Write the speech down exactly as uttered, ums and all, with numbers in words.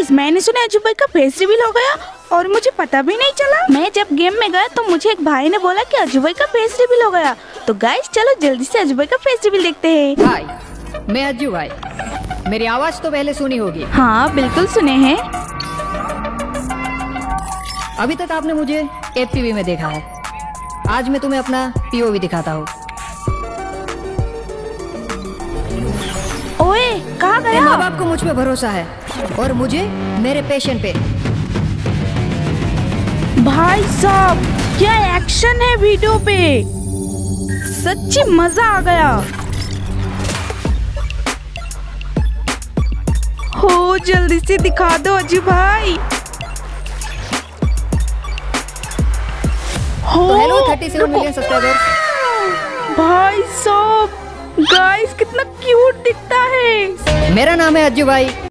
Guys, मैंने सुना अजू भाई का फेस रिवील हो गया और मुझे पता भी नहीं चला। मैं जब गेम में गया तो मुझे एक भाई ने बोला कि अजू भाई का फेस रिवील हो गया। तो गाइस चलो जल्दी से अजू भाई का फेस रिवील देखते हैं। हाय, मैं अज्जू भाई। मेरी आवाज तो पहले सुनी होगी। हाँ बिल्कुल सुने हैं। अभी तक आपने मुझे एफ टी वी में देखा है। आज मैं तुम्हें अपना पी ओ वी दिखाता हूँ। ओए कहाँ गया? माँ बाप को मुझ पे भरोसा है और मुझे मेरे पेशेंट पे। भाई साहब क्या एक्शन है वीडियो पे, सच्ची मजा आ गया। हो जल्दी से दिखा दो अजू भाई। हो तो hello thirty seven million subscribers. भाई साहब गाइस कितना क्यूट दिखता है। मेरा नाम है अज्जू भाई।